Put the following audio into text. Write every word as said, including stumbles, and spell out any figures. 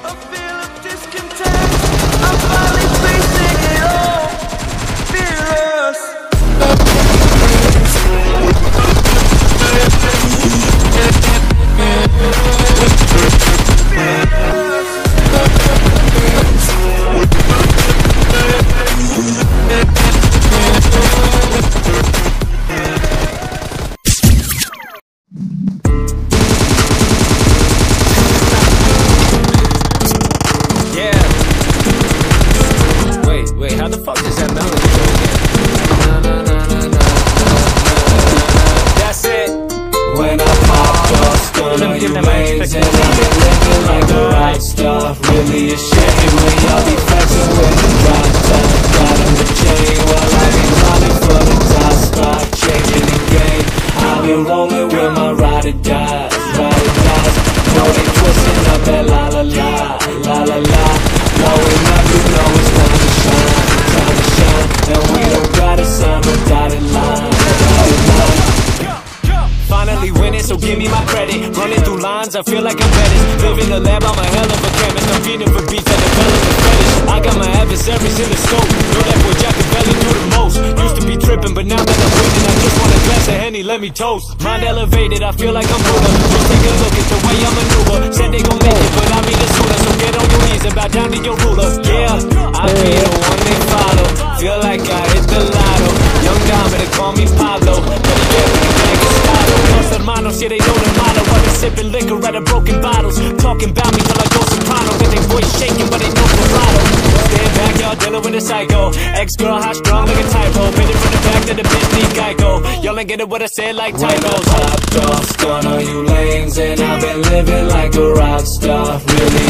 A feel of discontent. I'm finally facing it all. Fearless. How the fuck does that melody go again? Na, na, na, na, na, na, that's it. When I popped off, stun on you lanes, and I've been living like the right stuff. Really a shame when y'all be flexing with the drop top. Got on the chain while I be running for the top spot. Changing the game, I've been rolling with my ride or dies, ride or dies. Know they twisting up that la la la, la la la. Blowing up, you know it's time to shine. And we don't gotta sign a dotted line, dotted line. Finally winning, so give me my credit. Running through lines, I feel like I'm Pettis. Live in the lab, I'm a hell of a chemist. I'm feeding for beats that develop the fetish. I got my adversaries in the scope. Know that boy Jack and Belly do the most. Used to be tripping, but now that I'm winning, I just want a glass of Henny, let me toast. Mind elevated, I feel like I'm Buddha. Just take a look at the way I maneuver. Said they gon' make it, but I mean it sooner. So get on your knees and bow down to your ruler. Yeah, I be the one they follow. Feel like I hit the lotto. Young Diamond, they call me Pablo. Better get with the gang of Stado. Los hermanos, yeah, they know the motto. I've been sipping liquor out of broken bottles. Talking about me till I go soprano. Then they voice shaking, but they know vibrato. Stand back, y'all dealing with a psycho. Ex-girl, hot strong like a typo. Been it from the back to the bitch, need Geico. Y'all ain't get it what I said like typos. typos. When I popped off, stun on you lanes, and I've been living like a rock star. Really